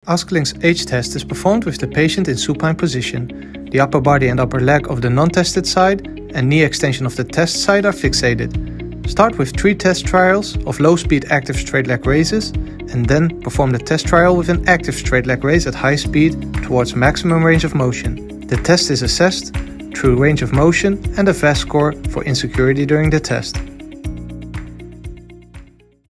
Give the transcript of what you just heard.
Askling's age test is performed with the patient in supine position. The upper body and upper leg of the non-tested side and knee extension of the test side are fixated. Start with 3 test trials of low-speed active straight leg raises and then perform the test trial with an active straight leg raise at high speed towards maximum range of motion. The test is assessed through range of motion and a VAS score for insecurity during the test.